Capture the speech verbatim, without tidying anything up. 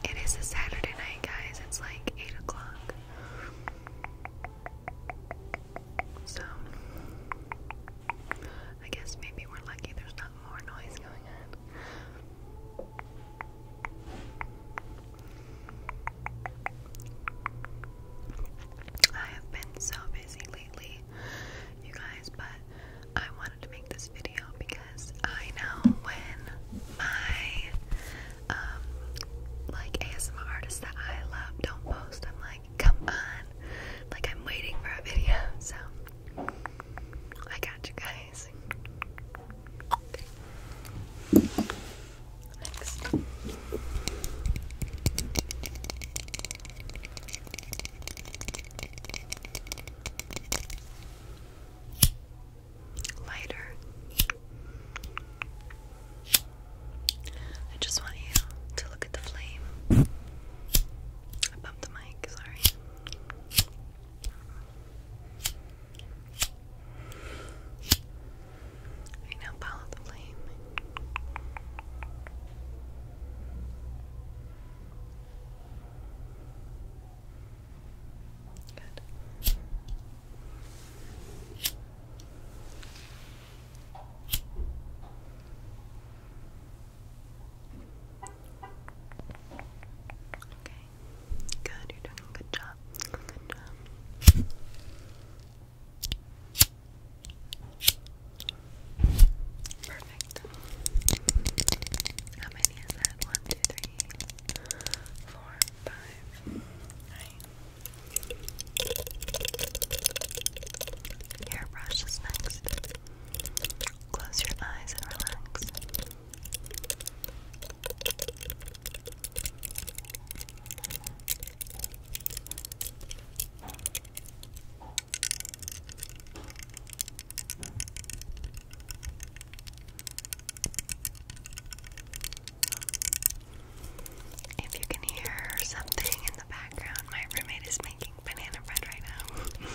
It is a Saturday night, guys. It's like eight o'clock. So, I guess maybe we're lucky there's not more noise going on. I have been so busy lately, you guys, but I wanted to make this video because I know when my um like A S M R artists that I love don't post, I'm like, come on, like I'm waiting for a video, so I got you guys. Next. Lighter. I just want you to look at the flame. I bumped the mic, sorry. Right now, follow the flame. Good. Okay. Good, you're doing a good job. Good job. Perfect. How many is that? One, two, three, four, five. Right. Hairbrush is next. Close your eyes and relax. If you can hear something in the background, my roommate is making banana bread right now.